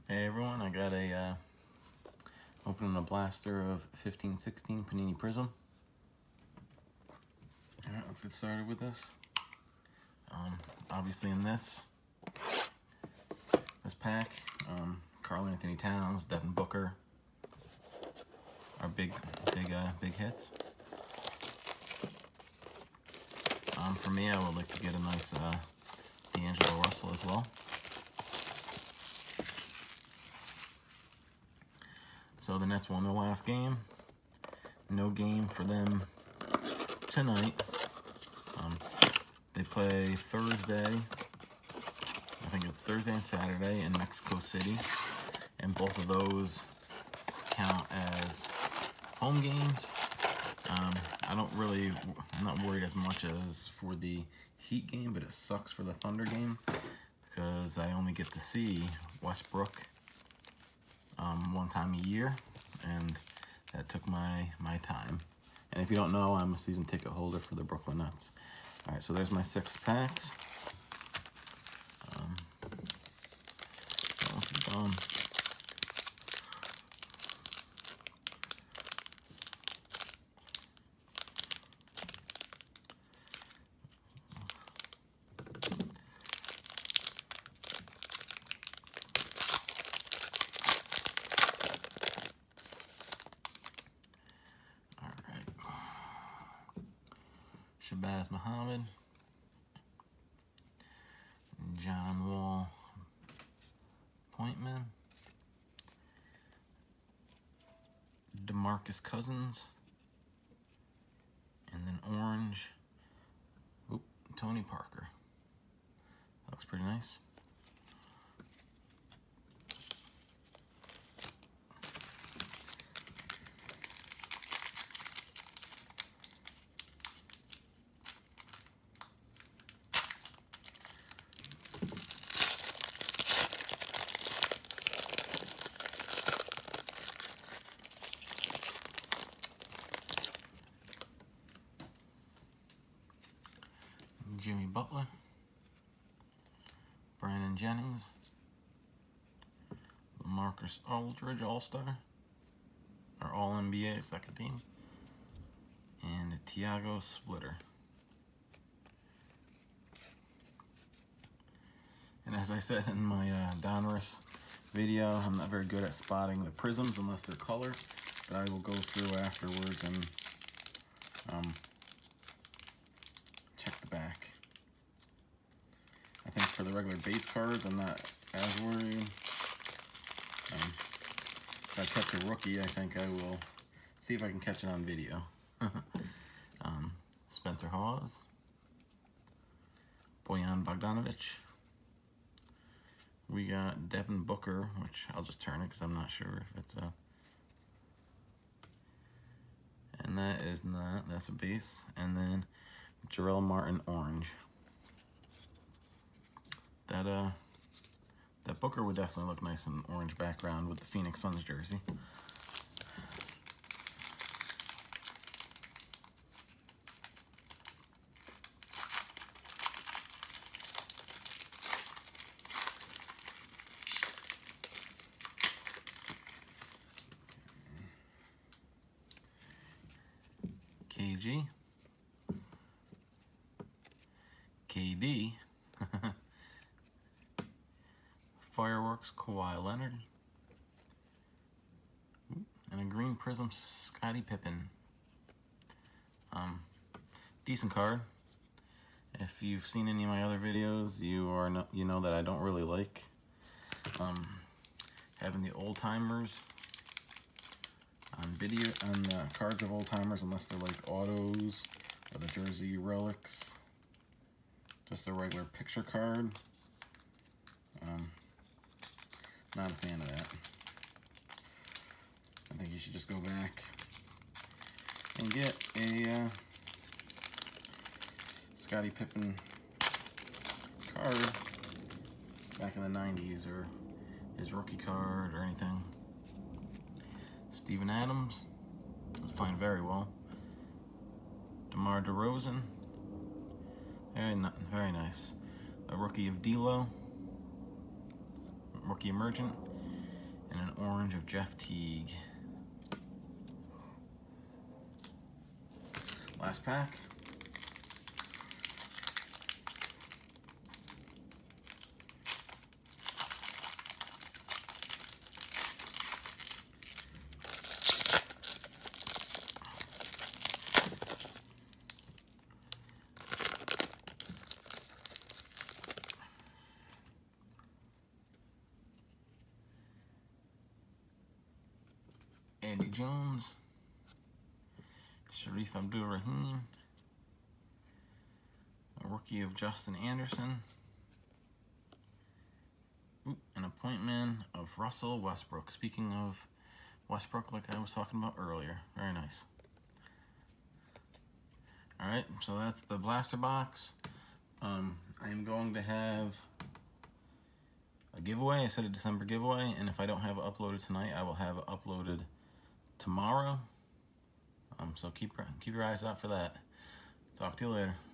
Hey everyone, I got a opening a blaster of 1516 Panini Prism. Alright, let's get started with this. Obviously in this pack, Karl-Anthony Towns, Devin Booker are big hits. For me, I would like to get a nice D'Angelo Russell as well. So the Nets won their last game. No game for them tonight. They play Thursday. I think it's Thursday and Saturday in Mexico City. And both of those count as home games. I'm not worried as much as for the Heat game, but it sucks for the Thunder game because I only get to see Westbrook one time a year, and that took my time. And if you don't know, I'm a season ticket holder for the Brooklyn Nets. All right, so there's my 6 packs. Done. Shabazz Muhammad, John Wall Pointman, DeMarcus Cousins, and then orange, Tony Parker. That looks pretty nice. Jimmy Butler, Brandon Jennings, Marcus Aldridge All-Star, or All-NBA second team, and Tiago Splitter. And as I said in my Donruss video, I'm not very good at spotting the prisms unless they're colored, but I will go through afterwards and check the back. I think for the regular base cards, I'm not as worried. If I catch a rookie, I think I will see if I can catch it on video. Spencer Hawes, Bojan Bogdanovic. We got Devin Booker, which I'll just turn it because I'm not sure if it's a... And that is not, that's a base. And then Jarrell Martin orange. That Booker would definitely look nice in orange background with the Phoenix Suns jersey. KG. KD. Fireworks, Kawhi Leonard. And a green prism, Scottie Pippen. Decent card. If you've seen any of my other videos, you know that I don't really like having the old timers on video on the cards of old timers unless they're like autos or the jersey relics. Just a regular picture card. Not a fan of that. I think you should just go back and get a Scottie Pippen card back in the 90s, or his rookie card or anything. Steven Adams was playing very well. DeMar DeRozan, very nice. A rookie of D'Lo, rookie emergent. and an orange of Jeff Teague. Last pack. Andy Jones, Sharif Abdul-Rahim, a rookie of Justin Anderson, an appointment of Russell Westbrook. Speaking of Westbrook, like I was talking about earlier, very nice. All right, so that's the blaster box. I am going to have a giveaway. I said a December giveaway, and if I don't have it uploaded tonight, I will have it uploaded tomorrow. So keep your eyes out for that. Talk to you later.